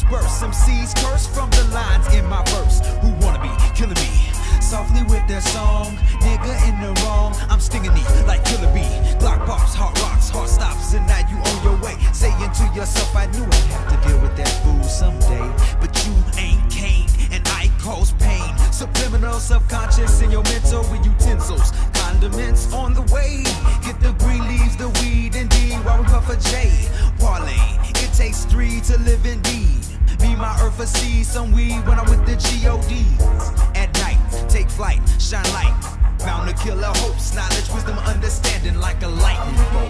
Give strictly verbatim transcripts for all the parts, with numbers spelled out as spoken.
burst. M Cs curse from the lines in my verse. Who wanna be killing me softly with their song? Nigga in the wrong, I'm stinging me like Killer Bee. Glock pops, heart rocks, heart stops, and now you on your way. Saying to yourself, I knew I'd have to deal with that fool someday. But you ain't Kane, and I cause pain. Subliminal, subconscious in your mental utensils. Condiments on the way. Get the green leaves, the weed, indeed. While we puff a J, parlay. It takes three to live indeed. Me, my earth, a seed, some weed when I'm with the G O Ds. At night, take flight, shine light. Bound to kill our hopes, knowledge, wisdom, understanding like a lightning bolt.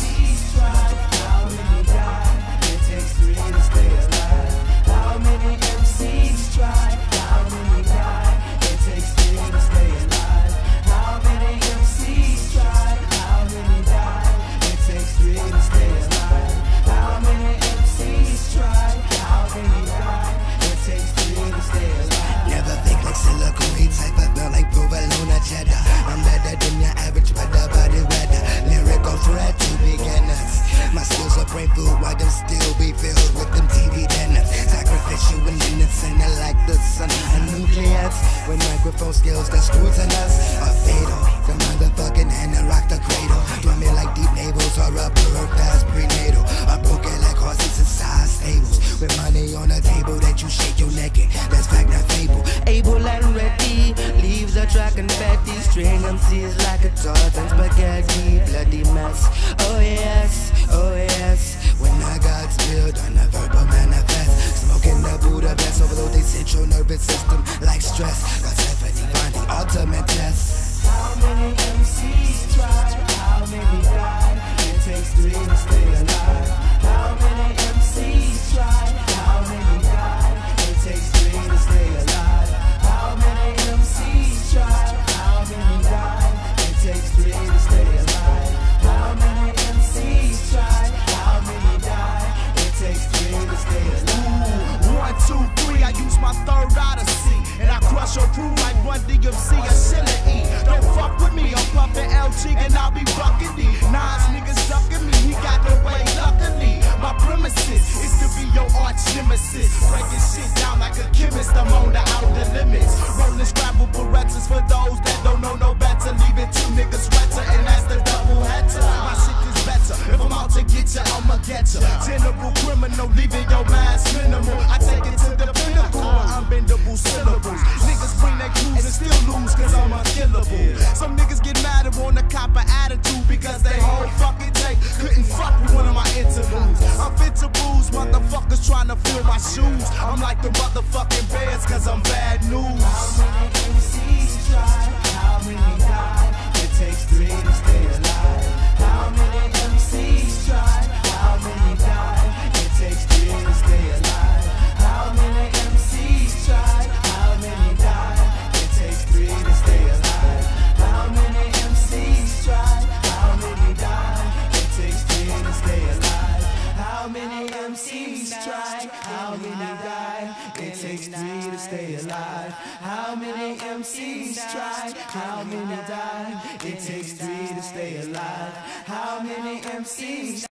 How many die? It takes three to stay alive. How many M Cs try? How many die? It takes three to stay alive. How many M Cs try? How many die? It takes three to stay alive. How many M Cs try? How many die? It takes three to stay alive. Never think like silicone type, I feel like provolone cheddar. I'm better than your average weather, body weather. Lyrical threat to beginners. My skills are brain food, why them still be filled with them T V dinners. Sacrificial and innocent, like the sun. A nucleus with microphone skills, the screws in us are fatal. The motherfucking hand and rock the cradle. Drumming like deep navels or a bird past prenatal. A broken like horses inside stables. With money on the table that you shake your neck in. That's fact, not fable. Able and ready, leaves are track and fatty. String M Cs like a tart and spaghetti. Bloody mess, oh yes, oh yes. When I got spilled on a verbal manifest. Smoking the Budapest, overload the central nervous system like stress. Got Stephanie find the ultimate test. How many M Cs try? How many die? It takes three to stay alive. How many M Cs try? How many die? It takes three to stay alive. How many M Cs try? How many die? It takes three to stay alive. How many M Cs try? How many die? It takes three to stay alive. Ooh, one, two, three, I use my third odyssey. And I crush your crew like Run D M C or Silla E. Don't fuck with me, I'm pumping L G and I'll be bucking D. Nas niggas sucking me, he got the way luckily. My premises is to be your arch nemesis. Breaking shit down like a chemist, I'm on the outer limits. Rolling scrabble Berettas for those that don't know no better. Leaving two niggas wetter, and that's the double header. My shit is better, if I'm out to get ya, I'ma get ya. General criminal, leaving your mass minimal. I take it to the pinnacle, unbendable syllables. Niggas bring their crews and still lose, cause I'm unkillable. Some niggas get mad and want a copper attitude because they whole fucking take couldn't fuck with one of my interludes. I'm fit to bruise, motherfuckers trying to fill my shoes. I'm like the motherfucking bears cause I'm bad news. How many M Cs try? How many die? It takes three to stay alive. How many M Cs try? How many die? It takes three to stay alive. How many M Cs try? How many die? It takes three to stay alive. How many M Cs try? How many die? It takes three to stay alive. How many M Cs try? How many die? It takes three to stay alive. How many M Cs try? How many die? It takes three to stay alive. How many M Cs